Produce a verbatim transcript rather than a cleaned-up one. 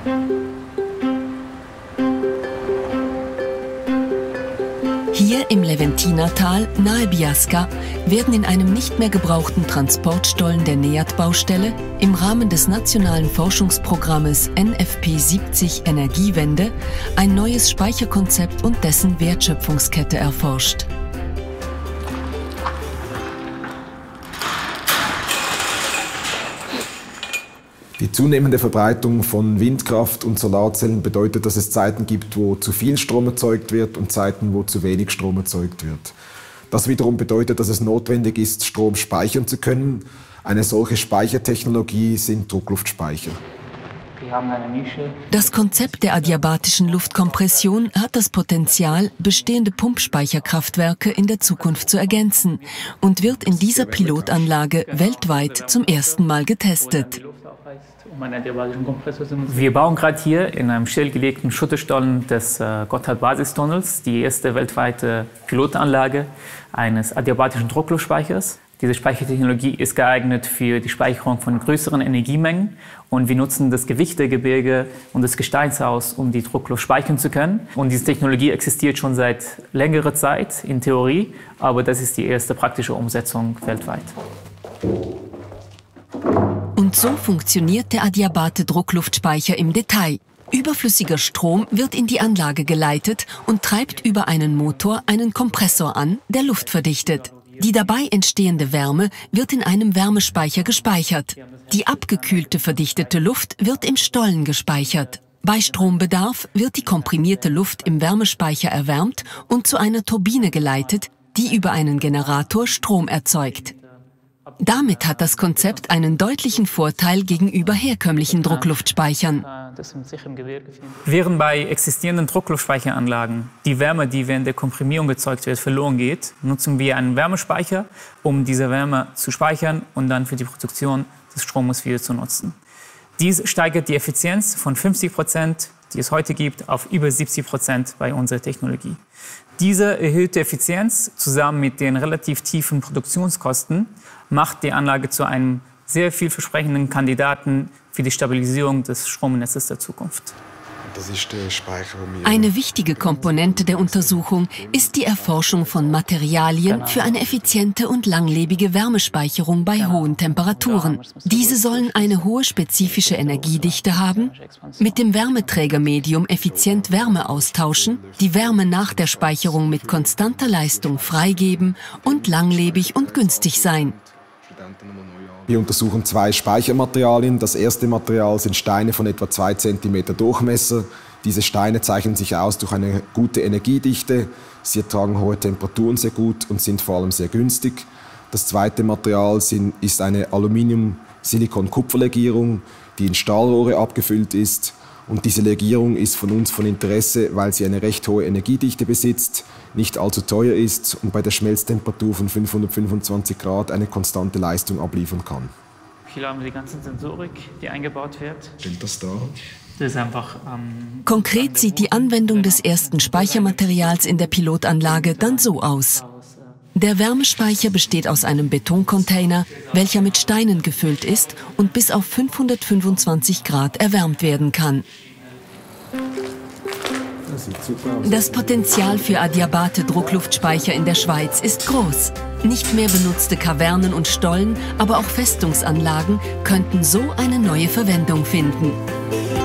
Hier im Leventiner-Tal nahe Biasca werden in einem nicht mehr gebrauchten Transportstollen der NEAT-Baustelle im Rahmen des nationalen Forschungsprogrammes N F P siebzig Energiewende ein neues Speicherkonzept und dessen Wertschöpfungskette erforscht. Die zunehmende Verbreitung von Windkraft und Solarzellen bedeutet, dass es Zeiten gibt, wo zu viel Strom erzeugt wird und Zeiten, wo zu wenig Strom erzeugt wird. Das wiederum bedeutet, dass es notwendig ist, Strom speichern zu können. Eine solche Speichertechnologie sind Druckluftspeicher. Das Konzept der adiabatischen Luftkompression hat das Potenzial, bestehende Pumpspeicherkraftwerke in der Zukunft zu ergänzen und wird in dieser Pilotanlage weltweit zum ersten Mal getestet. Wir bauen gerade hier in einem stillgelegten Schutterstollen des äh, Gotthard-Basistunnels die erste weltweite Pilotanlage eines adiabatischen Druckluftspeichers. Diese Speichertechnologie ist geeignet für die Speicherung von größeren Energiemengen und wir nutzen das Gewicht der Gebirge und des Gesteins aus, um die Druckluft speichern zu können. Und diese Technologie existiert schon seit längerer Zeit in Theorie, aber das ist die erste praktische Umsetzung weltweit. Und so funktioniert der Adiabate-Druckluftspeicher im Detail. Überflüssiger Strom wird in die Anlage geleitet und treibt über einen Motor einen Kompressor an, der Luft verdichtet. Die dabei entstehende Wärme wird in einem Wärmespeicher gespeichert. Die abgekühlte, verdichtete Luft wird im Stollen gespeichert. Bei Strombedarf wird die komprimierte Luft im Wärmespeicher erwärmt und zu einer Turbine geleitet, die über einen Generator Strom erzeugt. Damit hat das Konzept einen deutlichen Vorteil gegenüber herkömmlichen Druckluftspeichern. Während bei existierenden Druckluftspeicheranlagen die Wärme, die während der Komprimierung erzeugt wird, verloren geht, nutzen wir einen Wärmespeicher, um diese Wärme zu speichern und dann für die Produktion des Stromes wieder zu nutzen. Dies steigert die Effizienz von fünfzig Prozent, die es heute gibt, auf über siebzig Prozent bei unserer Technologie. Diese erhöhte Effizienz zusammen mit den relativ tiefen Produktionskosten macht die Anlage zu einem sehr vielversprechenden Kandidaten für die Stabilisierung des Stromnetzes der Zukunft. Das ist der Speicher, Eine wichtige Komponente der Untersuchung ist die Erforschung von Materialien für eine effiziente und langlebige Wärmespeicherung bei hohen Temperaturen. Diese sollen eine hohe spezifische Energiedichte haben, mit dem Wärmeträgermedium effizient Wärme austauschen, die Wärme nach der Speicherung mit konstanter Leistung freigeben und langlebig und günstig sein. Wir untersuchen zwei Speichermaterialien. Das erste Material sind Steine von etwa zwei Zentimeter Durchmesser. Diese Steine zeichnen sich aus durch eine gute Energiedichte. Sie ertragen hohe Temperaturen sehr gut und sind vor allem sehr günstig. Das zweite Material sind, ist eine Aluminium-Silikon-Kupferlegierung, die in Stahlrohre abgefüllt ist. Und diese Legierung ist von uns von Interesse, weil sie eine recht hohe Energiedichte besitzt, nicht allzu teuer ist und bei der Schmelztemperatur von fünfhundertfünfundzwanzig Grad eine konstante Leistung abliefern kann. Hier haben wir die ganze Sensorik, die eingebaut wird. Steht das da? Das ist einfach, ähm, Konkret sieht die Anwendung des ersten Speichermaterials in der Pilotanlage dann so aus. Der Wärmespeicher besteht aus einem Betoncontainer, welcher mit Steinen gefüllt ist und bis auf fünfhundertfünfundzwanzig Grad erwärmt werden kann. Das Potenzial für Adiabate-Druckluftspeicher in der Schweiz ist groß. Nicht mehr benutzte Kavernen und Stollen, aber auch Festungsanlagen könnten so eine neue Verwendung finden.